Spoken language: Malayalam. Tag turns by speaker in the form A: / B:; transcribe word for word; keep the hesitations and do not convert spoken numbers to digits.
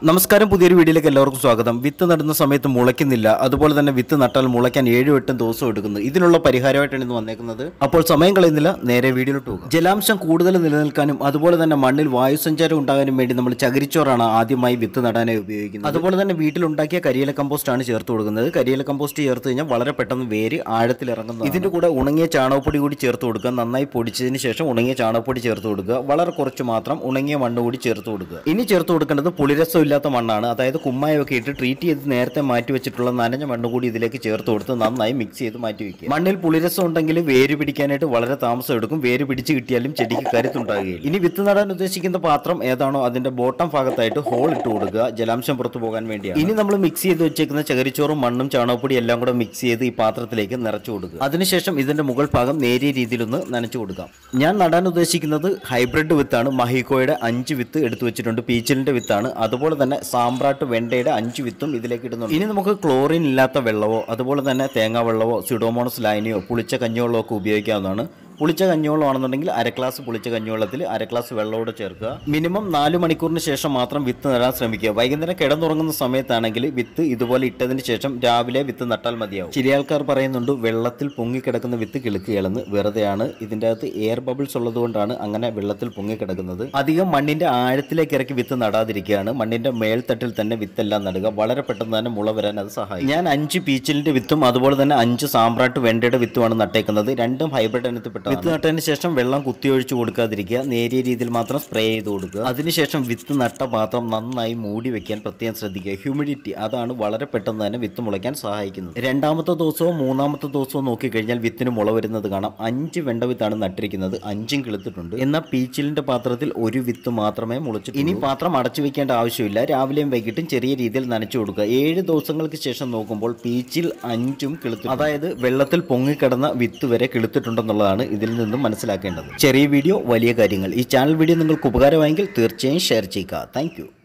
A: നമസ്കാരം, പുതിയൊരു വീഡിയോയിലേക്ക് എല്ലാവർക്കും സ്വാഗതം. വിത്ത് നടുന്ന സമയത്ത് മുളയ്ക്കുന്നില്ല, അതുപോലെ തന്നെ വിത്ത് നട്ടാൽ മുളയ്ക്കാൻ ഏഴും എട്ടും ദിവസം എടുക്കുന്നു. ഇതിനുള്ള പരിഹാരമായിട്ടാണ് ഇന്ന് വന്നേക്കുന്നത്. അപ്പോൾ സമയം കളയുന്നില്ല, നേരെ വീഡിയോയിലോട്ട് പോകും. ജലാംശം കൂടുതൽ നിലനിൽക്കാനും അതുപോലെ തന്നെ മണ്ണിൽ വായുസഞ്ചാരം ഉണ്ടാകാനും വേണ്ടി നമ്മൾ ചകിരിച്ചോറാണ് ആദ്യമായി വിത്ത് നടാനായി ഉപയോഗിക്കുന്നത്. അതുപോലെ തന്നെ വീട്ടിലുണ്ടാക്കിയ കരിയില കമ്പോസ്റ്റ് ആണ് ചേർത്ത് കൊടുക്കുന്നത്. കരിയില കമ്പോസ്റ്റ് ചേർത്ത് കഴിഞ്ഞാൽ വളരെ പെട്ടെന്ന് വേര് ആഴത്തിൽ ഇറങ്ങുന്നു. ഇതിന്റെ കൂടെ ഉണങ്ങിയ ചാണകപ്പൊടി കൂടി ചേർത്ത് കൊടുക്കുക. നന്നായി പൊടിച്ചതിന് ശേഷം ഉണങ്ങിയ ചാണകപ്പൊടി ചേർത്ത് കൊടുക്കുക. വളരെ കുറച്ച് മാത്രം ഉണങ്ങിയ മണ്ണ് കൂടി ചേർത്ത് കൊടുക്കുക. ഇനി ചേർത്ത് കൊടുക്കേണ്ടത് പുളിരസം ഇല്ലാത്ത മണ്ണാണ്. അതായത് കുമ്മായൊക്കെ ഇട്ട് ട്രീറ്റ് ചെയ്ത് നേരത്തെ മാറ്റി വെച്ചിട്ടുള്ള നനഞ്ഞ മണ്ണ് കൂടി ഇതിലേക്ക് ചേർത്ത് കൊടുത്ത് നന്നായി മിക്സ് ചെയ്ത് മാറ്റി വെക്കുക. മണ്ണിൽ പുളിരസം ഉണ്ടെങ്കിൽ വേര് പിടിക്കാനായിട്ട് വളരെ താമസം എടുക്കും. വേര് പിടിച്ച് കിട്ടിയാലും ചെടിക്ക് കരുത്തുണ്ടാകുകയില്ല. ഇനി വിത്ത് നടാൻ ഉദ്ദേശിക്കുന്ന പാത്രം ഏതാണോ അതിന്റെ ബോട്ടം ഭാഗത്തായിട്ട് ഹോൾ ഇട്ട് കൊടുക്കുക, ജലാംശം പുറത്തു പോകാൻ വേണ്ടിയാണ്. ഇനി നമ്മൾ മിക്സ് ചെയ്ത് വെച്ചേക്കുന്ന ചകിരിച്ചോറും മണ്ണും ചാണകപ്പൊടി എല്ലാം കൂടെ മിക്സ് ചെയ്ത് ഈ പാത്രത്തിലേക്ക് നിറച്ചു കൊടുക്കുക. അതിനുശേഷം ഇതിന്റെ മുകൾ ഭാഗം നേരിയ രീതിയിലൊന്ന് നനച്ചു കൊടുക്കാം. ഞാൻ നടാൻ ഉദ്ദേശിക്കുന്നത് ഹൈബ്രിഡ് വിത്താണ്. മഹീക്കോയുടെ അഞ്ച് വിത്ത് എടുത്തു വെച്ചിട്ടുണ്ട്. പീച്ചിലിന്റെ വിത്താണ്. അതുപോലെ തന്നെ സാമ്പ്രാട്ട് വെണ്ടയുടെ അഞ്ച് വിത്തും ഇതിലേക്ക് ഇടുന്നുണ്ട്. ഇനി നമുക്ക് ക്ലോറിൻ ഇല്ലാത്ത വെള്ളമോ അതുപോലെ തന്നെ തേങ്ങാ വെള്ളമോ സ്യൂഡോമോണസ് ലൈനിയോ പുളിച്ച കഞ്ഞിവെള്ളമോ ഒക്കെ ഉപയോഗിക്കാവുന്നതാണ്. പുളിച്ച കഞ്ഞിവെള്ളം ആണെന്നുണ്ടെങ്കിൽ അര ഗ്ലാസ് പുളിച്ച കഞ്ഞിവെള്ളത്തിൽ അര ഗ്ലാസ് വെള്ളമോടെ ചേർക്കുക. മിനിമം നാല് മണിക്കൂറിന് ശേഷം മാത്രം വിത്ത് നടാൻ ശ്രമിക്കുക. വൈകുന്നേരം കിടന്നുറങ്ങുന്ന സമയത്താണെങ്കിൽ വിത്ത് ഇതുപോലെ ഇട്ടതിന് ശേഷം രാവിലെ വിത്ത് നട്ടാൽ മതിയാവും. ചില ആൾക്കാർ പറയുന്നുണ്ട് വെള്ളത്തിൽ പൊങ്ങിക്കിടക്കുന്ന വിത്ത് കിളുക്കുകയാണെന്ന്. വെറുതെയാണ്. ഇതിൻ്റെ അകത്ത് എയർ ബബിൾസ് ഉള്ളതുകൊണ്ടാണ് അങ്ങനെ വെള്ളത്തിൽ പൊങ്ങിക്കിടക്കുന്നത്. അധികം മണ്ണിന്റെ ആഴത്തിലേക്ക് ഇറക്കി വിത്ത് നടാതിരിക്കുകയാണ്. മണ്ണിന്റെ മേൽത്തട്ടിൽ തന്നെ വിത്തെല്ലാം നടുക. വളരെ പെട്ടെന്ന് തന്നെ മുള വരാൻ അത് സഹായിക്കും. ഞാൻ അഞ്ച് പീച്ചിലിന്റെ വിത്തും അതുപോലെ തന്നെ അഞ്ച് സാമ്പ്രാട്ട് വെണ്ടയുടെ വിത്തുമാണ് നട്ടേക്കുന്നത്. രണ്ടും ഹൈബ്രിഡ് ഇനത്തിൽപ്പെട്ട. വിത്ത് നട്ടതിന് ശേഷം വെള്ളം കുത്തിയൊഴിച്ച് കൊടുക്കാതിരിക്കുക. നേരിയ രീതിയിൽ മാത്രം സ്പ്രേ ചെയ്ത് കൊടുക്കുക. അതിനുശേഷം വിത്ത് നട്ട പാത്രം നന്നായി മൂടി വെക്കാൻ പ്രത്യേകം ശ്രദ്ധിക്കുക. ഹ്യൂമിഡിറ്റി അതാണ് വളരെ പെട്ടെന്ന് തന്നെ വിത്ത് മുളയ്ക്കാൻ സഹായിക്കുന്നത്. രണ്ടാമത്തെ ദിവസവും മൂന്നാമത്തെ ദിവസവും നോക്കിക്കഴിഞ്ഞാൽ വിത്തിന് മുള വരുന്നത് കാണാം. അഞ്ച് വെണ്ട വിത്താണ് നട്ടിരിക്കുന്നത്. അഞ്ചും കിളുത്തിട്ടുണ്ട്. എന്നാൽ പീച്ചിലിന്റെ പാത്രത്തിൽ ഒരു വിത്ത് മാത്രമേ മുളച്ചിട്ടുള്ളൂ. ഇനി പാത്രം അടച്ചു വെക്കേണ്ട ആവശ്യമില്ല. രാവിലെയും വൈകിട്ടും ചെറിയ രീതിയിൽ നനച്ചു കൊടുക്കുക. ഏഴ് ദിവസങ്ങൾക്ക് ശേഷം നോക്കുമ്പോൾ പീച്ചിൽ അഞ്ചും കിളുത്തു. അതായത് വെള്ളത്തിൽ പൊങ്ങിക്കിടന്ന വിത്ത് വരെ കിളുത്തിട്ടുണ്ടെന്നുള്ളതാണ് ഇതിൽ നിന്നും മനസ്സിലാക്കേണ്ടത്. ചെറിയ വീഡിയോ വലിയ കാര്യങ്ങൾ. ഈ ചാനൽ വീഡിയോ നിങ്ങൾക്ക് ഉപകാരമായെങ്കിൽ തീർച്ചയായും ഷെയർ ചെയ്യുക. താങ്ക്